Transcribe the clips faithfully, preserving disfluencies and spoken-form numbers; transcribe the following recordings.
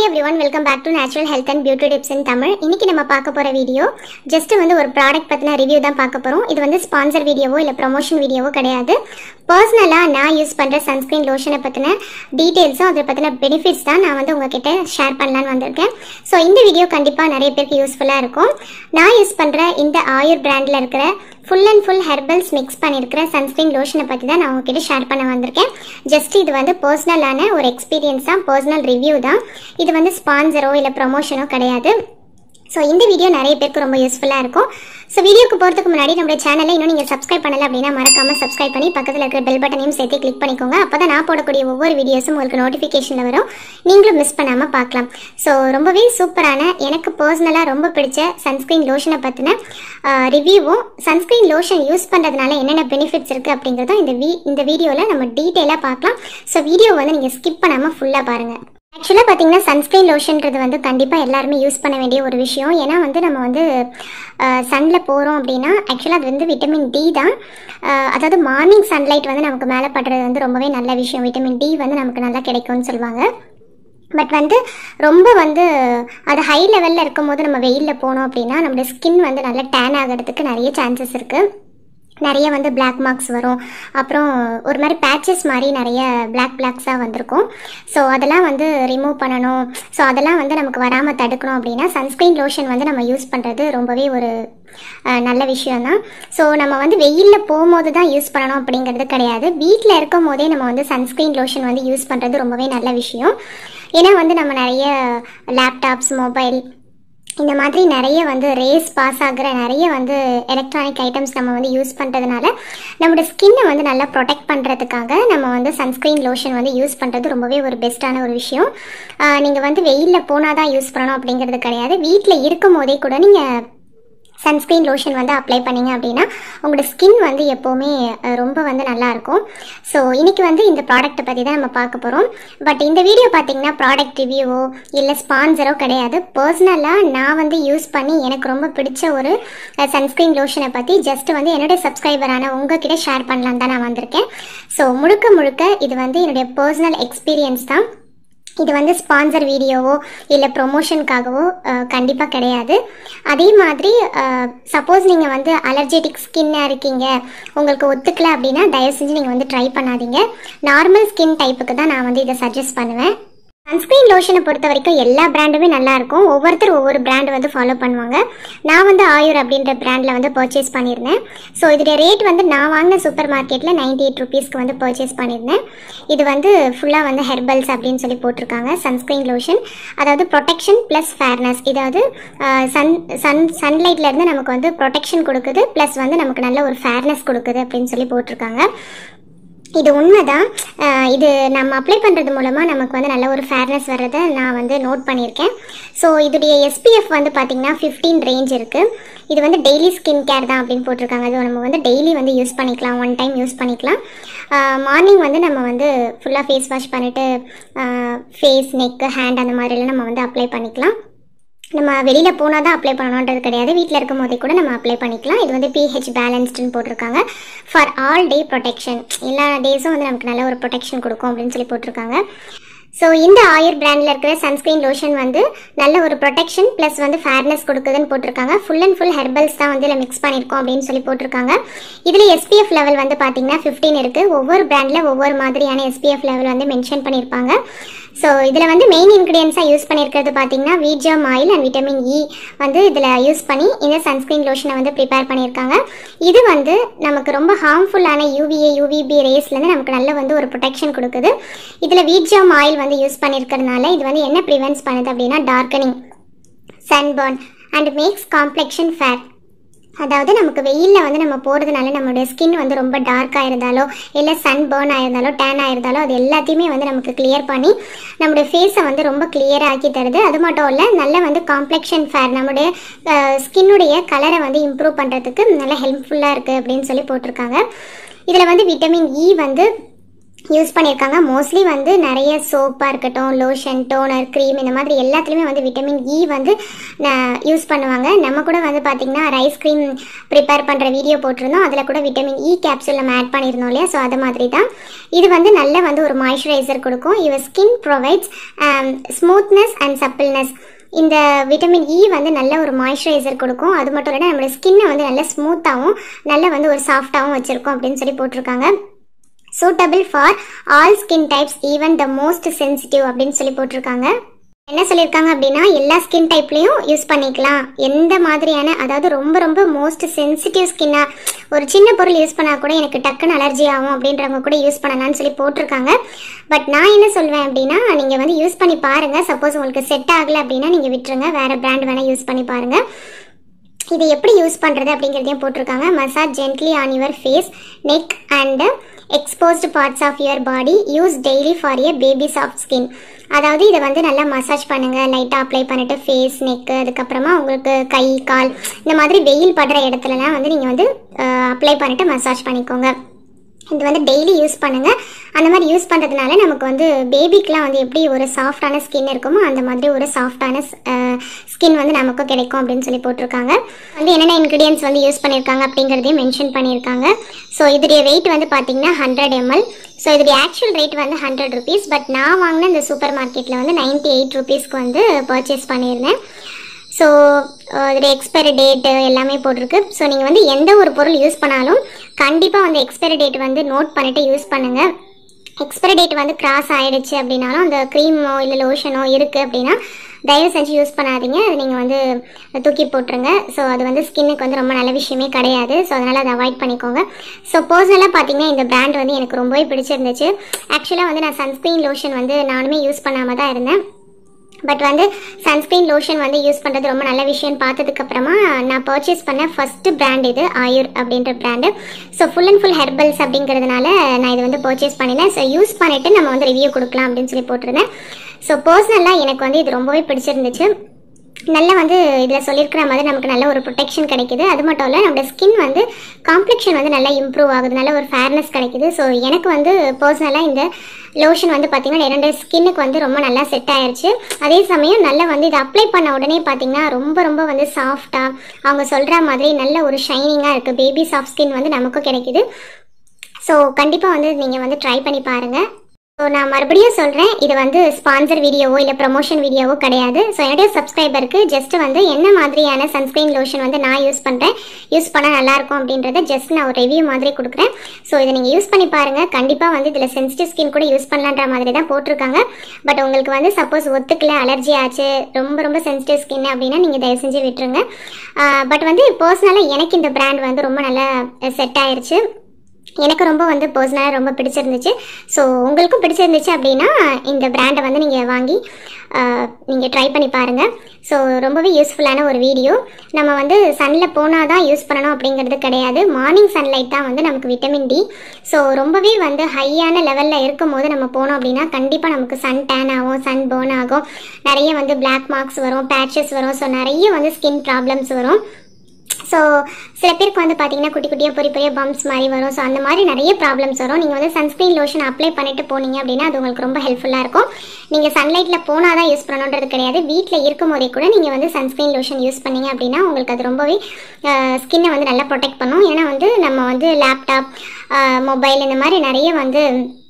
everyone, welcome back to Natural Health and Beauty Tips in Tamil. இன்னைக்கு நம்ம பார்க்க போற வீடியோ just வந்து ஒரு ப்ராடக்ட் பத்தின ரிவ்யூ தான் பார்க்க போறோம். இது வந்து ஸ்பான்சர் வீடியோவோ இல்ல ப்ரமோஷன் வீடியோவோ கிடையாது. பர்சனலா நான் யூஸ் பண்ற சன்ஸ்கிரீன் லோஷனை பத்தின டீடைல்ஸும் அதை பத்தின பெனிஃபிட்ஸ் தான் நான் வந்து உங்ககிட்ட ஷேர் பண்ணலாம்னு வந்திருக்கேன். ஸோ இந்த வீடியோ கண்டிப்பா நிறைய பேருக்கு யூஸ்ஃபுல்லா இருக்கும். நான் யூஸ் பண்ற இந்த ஆயுர் பிராண்ட்ல இருக்கிற full and full herbals mix பண்ணியிருக்கிற சன்ஸ்கிரீன் லோஷனை பற்றி தான் நான் உங்ககிட்ட ஷேர் பண்ண வந்திருக்கேன். ஜஸ்ட் இது வந்து பர்சனலான ஒரு எக்ஸ்பீரியன்ஸ் தான், பர்சனல் ரிவ்யூ தான். இது வந்து ஸ்பான்சரோ இல்லை ப்ரமோஷனோ கிடையாது. ஸோ இந்த வீடியோ நிறைய பேருக்கு ரொம்ப யூஸ்ஃபுல்லாக இருக்கும். ஸோ வீடியோக்கு போகிறதுக்கு முன்னாடி நம்மளோட சேனலை இன்னும் நீங்கள் சப்ஸ்கிரைப் பண்ணலை அப்படின்னா மறக்காமல் சப்ஸ்கிரைப் பண்ணி பக்கத்தில் இருக்கிற பெல் பட்டனையும் சேர்த்து கிளிக் பண்ணிக்கோங்க. அப்போ தான் நான் போடக்கூடிய ஒவ்வொரு வீடியோஸும் உங்களுக்கு நோட்டிஃபிகேஷனில் வரும், நீங்களும் மிஸ் பண்ணாமல் பார்க்கலாம். ஸோ ரொம்பவே சூப்பரான, எனக்கு பர்சனலாக ரொம்ப பிடிச்ச சன்ஸ்கிரீன் லோஷனை பற்றின ரிவ்யூவும், சன்ஸ்கிரீன் லோஷன் யூஸ் பண்ணுறதுனால என்னென்ன பெனிஃபிட்ஸ் இருக்குது அப்படிங்கிறதும் இந்த வீ இந்த வீடியோவில் நம்ம டீட்டெயிலாக பார்க்கலாம். ஸோ வீடியோ வந்து நீங்கள் ஸ்கிப் பண்ணாமல் ஃபுல்லாக பாருங்கள். ஆக்சுவலாக பார்த்தீங்கன்னா சன்ஸ்கிரீன் லோஷன்றது வந்து கண்டிப்பாக எல்லாருமே யூஸ் பண்ண வேண்டிய ஒரு விஷயம். ஏன்னா வந்து நம்ம வந்து சன்னில் போகிறோம் அப்படின்னா ஆக்சுவலாக அது வந்து விட்டமின் டி தான். அதாவது மார்னிங் சன்லைட் வந்து நமக்கு மேலே படுறது வந்து ரொம்பவே நல்ல விஷயம். விட்டமின் டி வந்து நமக்கு நல்லா கிடைக்கும்னு சொல்லுவாங்க. பட் வந்து ரொம்ப வந்து அது ஹை லெவலில் இருக்கும் போது நம்ம வெயிலில் போனோம் அப்படின்னா நம்மளுடைய ஸ்கின் வந்து நல்லா டேன் ஆகிறதுக்கு நிறைய சான்சஸ் இருக்குது. நிறைய வந்து பிளாக் மார்க்ஸ் வரும், அப்புறம் ஒரு மாதிரி பேச்சஸ் மாதிரி நிறைய பிளாக் பிளாக்ஸாக வந்திருக்கும். ஸோ அதெல்லாம் வந்து ரிமூவ் பண்ணணும். ஸோ அதெல்லாம் வந்து நமக்கு வராமல் தடுக்கணும் அப்படின்னா சன்ஸ்கிரீன் லோஷன் வந்து நம்ம யூஸ் பண்ணுறது ரொம்பவே ஒரு நல்ல விஷயம்தான். ஸோ நம்ம வந்து வெயிலில் போகும்போது தான் யூஸ் பண்ணணும் அப்படிங்கிறது கிடையாது. வீட்டில் இருக்கும் போதே நம்ம வந்து சன்ஸ்கிரீன் லோஷன் வந்து யூஸ் பண்ணுறது ரொம்பவே நல்ல விஷயம். ஏன்னா வந்து நம்ம நிறைய லேப்டாப்ஸ், மொபைல், இந்த மாதிரி நிறைய வந்து ரேஸ் பாஸ் ஆகிற நிறைய வந்து எலக்ட்ரானிக் ஐட்டம்ஸ் நம்ம வந்து யூஸ் பண்ணுறதுனால நம்மளோட ஸ்கின்னை வந்து நல்லா ப்ரொடெக்ட் பண்ணுறதுக்காக நம்ம வந்து சன்ஸ்கிரீன் லோஷன் வந்து யூஸ் பண்ணுறது ரொம்பவே ஒரு பெஸ்ட்டான ஒரு விஷயம். நீங்கள் வந்து வெயிலில் போனால் தான் யூஸ் பண்ணணும் அப்படிங்கிறது கிடையாது. வீட்டில் இருக்கும் போதே கூட நீங்கள் சன்ஸ்கிரீன் லோஷன் வந்து அப்ளை பண்ணிங்க அப்படின்னா உங்களோட ஸ்கின் வந்து எப்போவுமே ரொம்ப வந்து நல்லாயிருக்கும். ஸோ இன்றைக்கி வந்து இந்த ப்ராடக்ட்டை பற்றி தான் நம்ம பார்க்க போகிறோம். பட் இந்த வீடியோ பார்த்திங்கன்னா ப்ராடக்ட் ரிவ்யூவோ இல்லை ஸ்பான்சரோ கிடையாது. பர்சனலாக நான் வந்து யூஸ் பண்ணி எனக்கு ரொம்ப பிடிச்ச ஒரு சன்ஸ்கிரீன் லோஷனை பற்றி ஜஸ்ட் வந்து என்னுடைய சப்ஸ்கிரைபரான உங்ககிட்ட ஷேர் பண்ணலான்னு தான் நான் வந்திருக்கேன். ஸோ முழுக்க முழுக்க இது வந்து என்னுடைய பர்சனல் எக்ஸ்பீரியன்ஸ் தான். இது வந்து ஸ்பான்சர் வீடியோவோ இல்லை ப்ரொமோஷனுக்காகவோ கண்டிப்பாக கிடையாது. அதே மாதிரி சப்போஸ் நீங்கள் வந்து அலர்ஜெட்டிக் ஸ்கின்னாக இருக்கீங்க, உங்களுக்கு ஒத்துக்கலை அப்படின்னா தயவு செஞ்சு நீங்கள் வந்து ட்ரை பண்ணாதீங்க. நார்மல் ஸ்கின் டைப்புக்கு தான் நான் வந்து இதை சஜஸ்ட் பண்ணுவேன். சன்ஸ்கிரீன் லோஷனை பொறுத்த வரைக்கும் எல்லா பிராண்டுமே நல்லாயிருக்கும். ஒவ்வொருத்தர் ஒவ்வொரு பிராண்டு வந்து ஃபாலோ பண்ணுவாங்க. நான் வந்து ஆயுர் அப்படின்ற பிராண்டில் வந்து பர்ச்சேஸ் பண்ணியிருந்தேன். ஸோ இதோடைய ரேட் வந்து நான் வாங்கின சூப்பர் மார்க்கெட்டில் நைன்டி எயிட் ருபீஸ்க்கு வந்து பர்ச்சேஸ் பண்ணியிருந்தேன். இது வந்து ஃபுல்லாக வந்து ஹெர்பல்ஸ் அப்படின்னு சொல்லி போட்டிருக்காங்க. சன்ஸ்கிரீன் லோஷன் அதாவது ப்ரொடெக்ஷன் ப்ளஸ் ஃபேர்னஸ். இதாவது சன் சன் சன்லைட்லேருந்து நமக்கு வந்து ப்ரொடெக்ஷன் கொடுக்குது, ப்ளஸ் வந்து நமக்கு நல்ல ஒரு ஃபேர்னஸ் கொடுக்குது அப்படின்னு சொல்லி போட்டிருக்காங்க. இது உண்மைதான். இது நம்ம அப்ளை பண்ணுறது மூலமாக நமக்கு வந்து நல்ல ஒரு ஃபேர்னஸ் வர்றதை நான் வந்து நோட் பண்ணியிருக்கேன். ஸோ இதோடைய எஸ்பிஎஃப் வந்து பார்த்திங்கன்னா ஃபிஃப்டீன் ரேஞ்ச் இருக்குது. இது வந்து டெய்லி ஸ்கின் கேர் தான் அப்படின்னு போட்டிருக்காங்க. அது நம்ம வந்து டெய்லி வந்து யூஸ் பண்ணிக்கலாம், ஒன் டைம் யூஸ் பண்ணிக்கலாம். மார்னிங் வந்து நம்ம வந்து ஃபுல்லாக ஃபேஸ் வாஷ் பண்ணிவிட்டு ஃபேஸ், நெக்கு, ஹேண்ட் அந்த மாதிரிலாம் நம்ம வந்து அப்ளை பண்ணிக்கலாம். நம்ம வெளியில் போனால் தான் அப்ளை பண்ணணுன்றது கிடையாது. வீட்டில் இருக்கும் போதே கூட நம்ம அப்ளை பண்ணிக்கலாம். இது வந்து பிஹெச் பேலன்ஸ்டுன்னு போட்டிருக்காங்க. ஃபார் ஆல் டே ப்ரொடெக்ஷன், எல்லா டேஸும் வந்து நமக்கு நல்ல ஒரு ப்ரொடெக்ஷன் கொடுக்கும் அப்படின்னு சொல்லி போட்டிருக்காங்க. ஸோ இந்த ஆயுர் பிராண்டில் இருக்கிற சன்ஸ்கிரீன் லோஷன் வந்து நல்ல ஒரு ப்ரொடெக்ஷன் ப்ளஸ் வந்து ஃபேர்னஸ் கொடுக்குதுன்னு போட்டிருக்காங்க. ஃபுல் அண்ட் ஃபுல் ஹெர்பல்ஸ் தான் வந்து இதில் மிக்ஸ் பண்ணியிருக்கோம் அப்படின்னு சொல்லி போட்டிருக்காங்க. இதில் எஸ்பிஎஃப் லெவல் வந்து பார்த்திங்கன்னா ஃபிஃப்டீன் இருக்குது. ஒவ்வொரு பிராண்டில் ஒவ்வொரு மாதிரியான எஸ்பிஎஃப் லெவல் வந்து மென்ஷன் பண்ணியிருப்பாங்க. ஸோ இதில் வந்து மெயின் இன்க்ரீடியன்ஸாக யூஸ் பண்ணியிருக்கிறது பார்த்திங்கன்னா wheat germ oil and vitamin E வந்து இதில் யூஸ் பண்ணி இந்த சன்ஸ்கிரீன் லோஷனை வந்து ப்ரிப்பேர் பண்ணியிருக்காங்க. இது வந்து நமக்கு ரொம்ப ஹார்ம்ஃபுல்லான யூவிஏ யூவிபி ரேஸ்லேருந்து நமக்கு நல்ல வந்து ஒரு ப்ரொடெக்ஷன் கொடுக்குது. இதில் வீட்ஜாம் ஆயில் வந்து யூஸ் பண்ணியிருக்கிறதுனால இது வந்து என்ன ப்ரிவென்ட்ஸ் பண்ணுது அப்படின்னா darkening, sunburn and makes complexion fair. அதாவது நமக்கு வெயிலில் வந்து நம்ம போகிறதுனால நம்மளுடைய ஸ்கின் வந்து ரொம்ப டார்க்காக இருந்தாலோ இல்லை சன் பேர்ன் ஆயிருந்தாலோ டேன் ஆயிருந்தாலோ அது எல்லாத்தையுமே வந்து நமக்கு கிளியர் பண்ணி நம்மளுடைய ஃபேஸை வந்து ரொம்ப கிளியராக ஆக்கி தருது. அது மட்டும் இல்லை, நல்ல வந்து காம்ப்ளெக்ஷன் ஃபேர், நம்மளுடைய ஸ்கின்னுடைய கலரை வந்து இம்ப்ரூவ் பண்ணுறதுக்கு நல்ல ஹெல்ப்ஃபுல்லாக இருக்குது அப்படின்னு சொல்லி போட்டிருக்காங்க. இதில் வந்து விட்டமின் இ வந்து யூஸ் பண்ணியிருக்காங்க. மோஸ்ட்லி வந்து நிறைய சோப்பாக இருக்கட்டும், லோஷன், டோனர், க்ரீம் இந்த மாதிரி எல்லாத்துலேயுமே வந்து விட்டமின் இ வந்து யூஸ் பண்ணுவாங்க. நம்ம கூட வந்து பார்த்திங்கன்னா ரைஸ் க்ரீம் ப்ரிப்பேர் பண்ணுற வீடியோ போட்டிருந்தோம். அதில் கூட விட்டமின் இ கேப்சூல் நம்ம ஆட் பண்ணியிருந்தோம் இல்லையா? ஸோ அது மாதிரி தான் இது வந்து நல்ல வந்து ஒரு மாய்ஸ்சரைசர் கொடுக்கும். Your skin provides smoothness and suppleness. இந்த விட்டமின் இ வந்து நல்ல ஒரு மாய்ஸ்சரைசர் கொடுக்கும். அது மட்டும் இல்லைனா நம்மளோட ஸ்கின்னை வந்து நல்ல ஸ்மூத்தாகவும் நல்ல வந்து ஒரு சாஃப்டாகவும் வச்சுருக்கோம் அப்படின்னு சொல்லி போட்டிருக்காங்க. Suitable for all skin types, even the most sensitive அப்படின்னு சொல்லி போட்டிருக்காங்க. என்ன சொல்லியிருக்காங்க அப்படின்னா எல்லா ஸ்கின் டைப்லையும் யூஸ் பண்ணிக்கலாம். எந்த மாதிரியான, அதாவது ரொம்ப ரொம்ப மோஸ்ட் சென்சிட்டிவ் ஸ்கின்னாக ஒரு சின்ன பொருள் யூஸ் பண்ணால் கூட எனக்கு டக்குன்னு அலர்ஜி ஆகும் அப்படின்றவங்க கூட யூஸ் பண்ணலாம்னு சொல்லி போட்டிருக்காங்க. பட் நான் என்ன சொல்வேன் அப்படின்னா நீங்கள் வந்து யூஸ் பண்ணி பாருங்கள். சப்போஸ் உங்களுக்கு செட் ஆகலை அப்படின்னா நீங்கள் விட்டுருங்க, வேறு பிராண்ட் வேணால் யூஸ் பண்ணி பாருங்கள். இது எப்படி யூஸ் பண்ணுறது அப்படிங்கிறதையும் போட்டிருக்காங்க. Massage gently on your face, neck and exposed parts of your body, use daily for a baby soft skin. அதாவது இதை வந்து நல்லா மசாஜ் பண்ணுங்கள், லைட்டாக அப்ளை பண்ணிவிட்டு ஃபேஸ், நெக்கு, அதுக்கப்புறமா உங்களுக்கு கை, கால் இந்த மாதிரி வெயில் படுற இடத்துலலாம் வந்து நீங்கள் வந்து அப்ளை பண்ணிவிட்டு மசாஜ் பண்ணிக்கோங்க. இது வந்து டெய்லி யூஸ் பண்ணுங்கள். அந்த மாதிரி யூஸ் பண்ணுறதுனால நமக்கு வந்து பேபிக்கெலாம் வந்து எப்படி ஒரு சாஃப்டான ஸ்கின் இருக்குமோ அந்த மாதிரி ஒரு சாஃப்டான ஸ்கின் வந்து நமக்கு கிடைக்கும் அப்படின்னு சொல்லி போட்டிருக்காங்க. வந்து என்னென்ன இன்க்ரீடியன்ஸ் வந்து யூஸ் பண்ணியிருக்காங்க அப்படிங்கிறதையும் மென்ஷன் பண்ணியிருக்காங்க. ஸோ இதோடைய வெயிட் வந்து பார்த்திங்கன்னா ஹண்ட்ரட் எம்எல். ஸோ இதோடைய ஆக்சுவல் ரேட் வந்து ஹண்ட்ரட் ருபீஸ். பட் நான் வாங்கின இந்த சூப்பர் மார்க்கெட்டில் வந்து நைன்ட்டி எயிட் ருபீஸ்க்கு வந்து பர்ச்சேஸ் பண்ணியிருந்தேன். ஸோ இதோடைய எக்ஸ்பைரி டேட்டு எல்லாமே போட்டிருக்கு. ஸோ நீங்கள் வந்து எந்த ஒரு பொருள் யூஸ் பண்ணாலும் கண்டிப்பாக வந்து எக்ஸ்பைரி டேட் வந்து நோட் பண்ணிவிட்டு யூஸ் பண்ணுங்கள். எக்ஸ்பைரி டேட் வந்து கிராஸ் ஆகிடுச்சு அப்படின்னாலும் அந்த க்ரீமோ இல்லை லோஷனோ இருக்குது அப்படின்னா தயவு செஞ்சு யூஸ் பண்ணாதீங்க. அது நீங்கள் வந்து தூக்கி போட்டுருங்க. ஸோ அது வந்து ஸ்கின்னுக்கு வந்து ரொம்ப நல்ல விஷயமே கிடையாது. ஸோ அதனால் அதை அவாய்ட் பண்ணிக்கோங்க. ஸோ பர்சனலாக பார்த்தீங்கன்னா இந்த பிராண்ட் வந்து எனக்கு ரொம்பவே பிடிச்சிருந்துச்சு. ஆக்சுவலாக வந்து நான் சன்ஸ்க்ரீன் லோஷன் வந்து நானுமே யூஸ் பண்ணாமல் தான் இருந்தேன். பட் வந்து சன்ஸ்க்ரீன் லோஷன் வந்து யூஸ் பண்ணுறது ரொம்ப நல்ல விஷயம்னு பார்த்ததுக்கப்புறமா நான் பர்ச்சேஸ் பண்ண ஃபஸ்ட்டு பிராண்ட் இது ஆயுர் அப்படின்ற brand. So full and full herbals அப்படிங்கிறதுனால நான் இது வந்து பர்ச்சேஸ் பண்ணினேன். ஸோ யூஸ் பண்ணிவிட்டு நம்ம வந்து ரிவ்யூ கொடுக்கலாம் அப்படின்னு சொல்லி போட்டிருந்தேன். ஸோ பர்சனலாக எனக்கு வந்து இது ரொம்பவே பிடிச்சிருந்துச்சு. நல்லா வந்து இதில் சொல்லியிருக்கிற மாதிரி நமக்கு நல்ல ஒரு ப்ரொடெக்ஷன் கிடைக்குது. அது மட்டும் இல்லை நம்மளோட ஸ்கின் வந்து காம்ப்ளெக்ஷன் வந்து நல்லா இம்ப்ரூவ் ஆகுது, நல்ல ஒரு ஃபேர்னஸ் கிடைக்குது. ஸோ எனக்கு வந்து பர்சனலாக இந்த லோஷன் வந்து பார்த்திங்கன்னா என்னோட ஸ்கின்னுக்கு வந்து ரொம்ப நல்லா செட் ஆயிடுச்சு. அதே சமயம் நல்லா வந்து இதை அப்ளை பண்ண உடனே பார்த்திங்கன்னா ரொம்ப ரொம்ப வந்து சாஃப்டாக அவங்க சொல்கிற மாதிரி நல்ல ஒரு ஷைனிங்காக இருக்குது. பேபி சாஃப்ட் ஸ்கின் வந்து நமக்கும் கிடைக்குது. ஸோ கண்டிப்பாக வந்து நீங்கள் வந்து ட்ரை பண்ணி பாருங்கள். ஸோ நான் மறுபடியும் சொல்கிறேன், இது வந்து ஸ்பான்சர் வீடியோவோ இல்லை ப்ரமோஷன் வீடியோவோ கிடையாது. ஸோ என்னுடைய சப்ஸ்கிரைபருக்கு ஜஸ்ட் வந்து என்ன மாதிரியான சன்ஸ்க்ரீன் லோஷன் வந்து நான் யூஸ் பண்ணுறேன், யூஸ் பண்ணால் நல்லாயிருக்கும் அப்படின்றத ஜஸ்ட் நான் ஒரு ரிவ்யூ மாதிரி கொடுக்குறேன். ஸோ இதை நீங்கள் யூஸ் பண்ணி பாருங்கள். கண்டிப்பாக வந்து இதில் சென்சிட்டிவ் ஸ்கின் கூட யூஸ் பண்ணலான்ற மாதிரி தான் போட்டிருக்காங்க. பட் உங்களுக்கு வந்து சப்போஸ் ஒத்துக்கல, அலர்ஜி ஆச்சு, ரொம்ப ரொம்ப சென்சிட்டிவ் ஸ்கின் அப்படின்னா நீங்கள் தயவு செஞ்சு விட்டுருங்க. பட் வந்து பர்சனலாக எனக்கு இந்த பிராண்ட் வந்து ரொம்ப நல்லா செட் ஆயிடுச்சு. எனக்கு ரொம்ப வந்து பர்சனலாக ரொம்ப பிடிச்சிருந்துச்சு. ஸோ உங்களுக்கும் பிடிச்சிருந்துச்சு அப்படின்னா இந்த பிராண்டை வந்து நீங்கள் வாங்கி நீங்கள் ட்ரை பண்ணி பாருங்கள். ஸோ ரொம்பவே யூஸ்ஃபுல்லான ஒரு வீடியோ. நம்ம வந்து சன்னில் போனால் தான் யூஸ் பண்ணணும் அப்படிங்கிறது கிடையாது. மார்னிங் சன்லைட் தான் வந்து நமக்கு விட்டமின் டி. ஸோ ரொம்பவே வந்து ஹையான லெவலில் இருக்கும் போது நம்ம போனோம் அப்படின்னா கண்டிப்பாக நமக்கு சன் டேன் ஆகும், சன் பேர்ன் ஆகும், நிறைய வந்து பிளாக் மார்க்ஸ் வரும், பேட்சஸ் வரும். ஸோ நிறைய வந்து ஸ்கின் ப்ராப்ளம்ஸ் வரும். ஸோ சில பேருக்கு வந்து பார்த்தீங்கன்னா குட்டி குட்டியாக பெரிய பெரிய பம்ப்ஸ் மாதிரி வரும். ஸோ அந்த மாதிரி நிறைய ப்ராப்ளம்ஸ் வரும். நீங்கள் வந்து சன்ஸ்க்ரீன் லோஷன் அப்ளை பண்ணிட்டு போனீங்க அப்படின்னா அது உங்களுக்கு ரொம்ப ஹெல்ப்ஃபுல்லாக இருக்கும். நீங்கள் சன்லைட்டில் போனால் தான் யூஸ் பண்ணணுன்றது கிடையாது. வீட்டில் இருக்கும் போதே கூட நீங்கள் வந்து சன்ஸ்க்ரீன் லோஷன் யூஸ் பண்ணீங்க அப்படின்னா உங்களுக்கு அது ரொம்பவே ஸ்கின்னை வந்து நல்லா ப்ரொடெக்ட் பண்ணும். ஏன்னா வந்து நம்ம வந்து லேப்டாப், மொபைல் இந்த மாதிரி நிறைய வந்து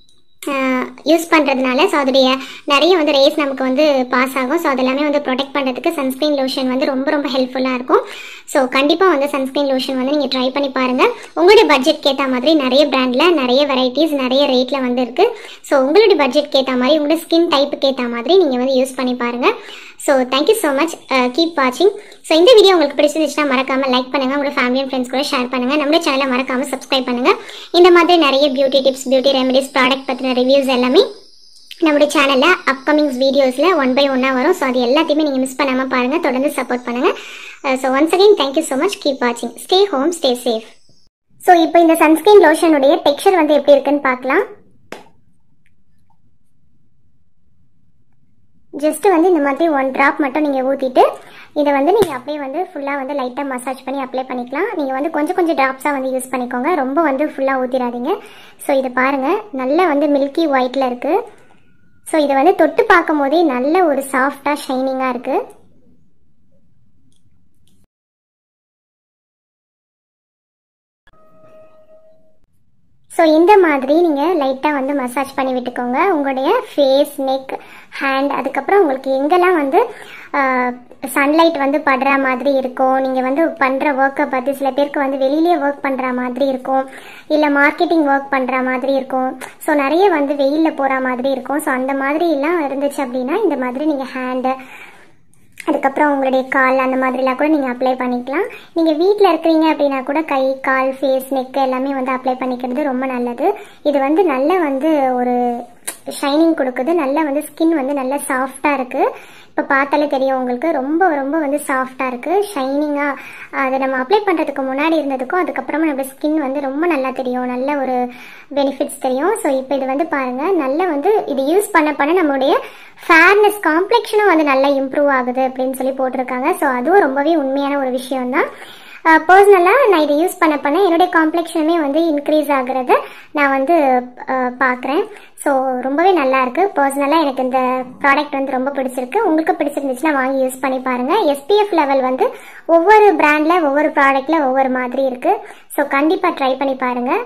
யூஸ் பண்ணுறதுனால ஸோ அதோடைய நிறைய வந்து ரேஸ் நமக்கு வந்து பாஸ் ஆகும். ஸோ அதெல்லாமே வந்து ப்ரொடெக்ட் பண்ணுறதுக்கு சன்ஸ்க்ரீன் லோஷன் வந்து ரொம்ப ரொம்ப ஹெல்ப்ஃபுல்லாக இருக்கும். ஸோ கண்டிப்பாக வந்து சன்ஸ்க்ரீன் லோஷன் வந்து நீங்கள் ட்ரை பண்ணி பாருங்கள். உங்களுடைய பட்ஜெட்க்கு ஏற்ற மாதிரி நிறைய பிராண்டில் நிறைய வெரைட்டிஸ் நிறைய ரேட்டில் வந்து இருக்குது. ஸோ உங்களுடைய பட்ஜெட்க்கு ஏற்ற மாதிரி உங்களோட ஸ்கின் டைப்புக்கு ஏற்ற மாதிரி நீங்கள் வந்து யூஸ் பண்ணி பாருங்கள். So thank you so much, keep வாட்சிங். ஸோ இந்த வீடியோ உங்களுக்கு பிடிச்சிருந்துச்சுன்னா மறக்காமல் லைக் பண்ணுங்கள், உங்களோட ஃபேமிலி அண்ட் ஃப்ரெண்ட்ஸ் கூட ஷேர் பண்ணுங்கள். நம்மளோட சேனலை மறக்காமல் சப்ஸ்கிரைப் பண்ணுங்கள். இந்த மாதிரி நிறைய beauty tips, beauty remedies, product பற்றின ரிவ்யூஸ் எல்லாமே நம்மளுடைய சேனலில் அப்கமிங்ஸ் வீடியோஸில் ஒன் பை ஒன்னாக வரும். ஸோ அது எல்லாத்தையுமே நீங்கள் மிஸ் பண்ணாமல் பாருங்கள், தொடர்ந்து சப்போர்ட் பண்ணுங்கள். So once again thank you so much, keep வாட்சிங், stay home, stay safe. So இப்போ இந்த சன்ஸ்கிரீன் லோஷனுடைய டெக்ஸ்சர் வந்து எப்படி இருக்குன்னு பார்க்கலாம். ஜஸ்ட் வந்து இந்த மாதிரி ஒன் ட்ராப் மட்டும் நீங்கள் ஊற்றிட்டு இதை வந்து நீங்கள் அப்படியே வந்து ஃபுல்லாக வந்து லைட்டாக மசாஜ் பண்ணி அப்ளை பண்ணிக்கலாம். நீங்கள் வந்து கொஞ்சம் கொஞ்சம் ட்ராப்ஸாக வந்து யூஸ் பண்ணிக்கோங்க, ரொம்ப வந்து ஃபுல்லாக ஊற்றிடாதீங்க. ஸோ இது பாருங்கள், நல்லா வந்து மில்கி ஒயிட்டில் இருக்குது. ஸோ இதை வந்து தொட்டு பார்க்கும் போதே நல்ல ஒரு சாஃப்டாக ஷைனிங்காக இருக்குது. ஸோ இந்த மாதிரி நீங்கள் லைட்டாக வந்து மசாஜ் பண்ணி விட்டுக்கோங்க உங்களுடைய ஃபேஸ், நெக், ஹேண்ட். அதுக்கப்புறம் உங்களுக்கு எங்கெல்லாம் வந்து சன்லைட் வந்து படுற மாதிரி இருக்கும், நீங்கள் வந்து பண்ணுற ஒர்க்கை பற்றி சில பேருக்கு வந்து வெளியிலேயே ஒர்க் பண்ணுற மாதிரி இருக்கும், இல்லை மார்க்கெட்டிங் ஒர்க் பண்ணுற மாதிரி இருக்கும். ஸோ நிறைய வந்து வெயிலில் போகிற மாதிரி இருக்கும். ஸோ அந்த மாதிரி எல்லாம் இருந்துச்சு அப்படின்னா இந்த மாதிரி நீங்கள் ஹேண்டு, அதுக்கப்புறம் உங்களுடைய கால், அந்த மாதிரிலாம் கூட நீங்கள் அப்ளை பண்ணிக்கலாம். நீங்கள் வீட்டில் இருக்கிறீங்க அப்படின்னா கூட கை, கால், ஃபேஸ், நெக் எல்லாமே வந்து அப்ளை பண்ணிக்கிறது ரொம்ப நல்லது. இது வந்து நல்ல வந்து ஒரு ஷைனிங் கொடுக்குது, நல்ல வந்து ஸ்கின் வந்து நல்ல சாஃப்டாக இருக்குது. இப்போ பார்த்தாலே தெரியும் உங்களுக்கு, ரொம்ப ரொம்ப வந்து சாஃப்டாக இருக்குது, ஷைனிங்காக. அதை நம்ம அப்ளை பண்ணுறதுக்கு முன்னாடி இருந்ததுக்கும் அதுக்கப்புறமா நம்ம ஸ்கின் வந்து ரொம்ப நல்லா தெரியும், நல்ல ஒரு பெனிஃபிட்ஸ் தெரியும். ஸோ இப்போ இது வந்து பாருங்கள், நல்ல வந்து இது யூஸ் பண்ண பண்ண நம்மளுடைய ஃபேர்னஸ், காம்ப்ளெக்ஷனும் வந்து நல்லா இம்ப்ரூவ் ஆகுது அப்படின்னு சொல்லி போட்டிருக்காங்க. ஸோ அதுவும் ரொம்பவே உண்மையான ஒரு விஷயம் தான். பர்சனலாக நான் இதை யூஸ் பண்ண பண்ண என்னுடைய காம்ப்ளெக்ஷனுமே வந்து இன்க்ரீஸ் ஆகுறத நான் வந்து பார்க்குறேன். ஸோ ரொம்பவே நல்லா இருக்குது. பர்சனலாக எனக்கு இந்த ப்ராடக்ட் வந்து ரொம்ப பிடிச்சிருக்கு. உங்களுக்கு பிடிச்சிருந்துச்சுன்னா வாங்கி யூஸ் பண்ணி பாருங்கள். எஸ்பிஎஃப் லெவல் வந்து ஒவ்வொரு பிராண்டில் ஒவ்வொரு ப்ராடக்டில் ஒவ்வொரு மாதிரி இருக்குது. ஸோ கண்டிப்பாக ட்ரை பண்ணி பாருங்கள்.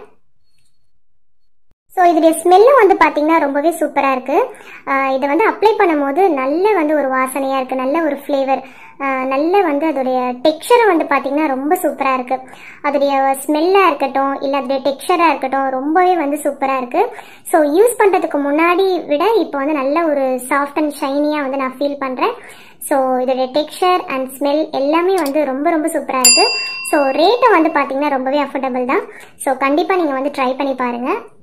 ஸோ இதோடைய ஸ்மெல்லும் வந்து பார்த்திங்கன்னா ரொம்பவே சூப்பராக இருக்குது. இதை வந்து அப்ளை பண்ணும் போது நல்ல வந்து ஒரு வாசனையாக இருக்குது, நல்ல ஒரு ஃப்ளேவர், நல்ல வந்து அதோடைய டெக்ஸ்சரும் வந்து பார்த்திங்கன்னா ரொம்ப சூப்பராக இருக்குது. அதோடைய ஸ்மெல்லாக இருக்கட்டும், இல்லை அதோடைய டெக்ஸ்சராக இருக்கட்டும், ரொம்பவே வந்து சூப்பராக இருக்குது. ஸோ யூஸ் பண்ணுறதுக்கு முன்னாடி விட இப்போ வந்து நல்ல ஒரு சாஃப்ட் அண்ட் ஷைனியாக வந்து நான் ஃபீல் பண்ணுறேன். ஸோ இதோடைய டெக்ஸ்சர் அண்ட் ஸ்மெல் எல்லாமே வந்து ரொம்ப ரொம்ப சூப்பராக இருக்குது. ஸோ ரேட்டும் வந்து பார்த்திங்கன்னா ரொம்பவே அஃபோர்டபுள் தான். ஸோ கண்டிப்பாக நீங்கள் வந்து ட்ரை பண்ணி பாருங்கள்.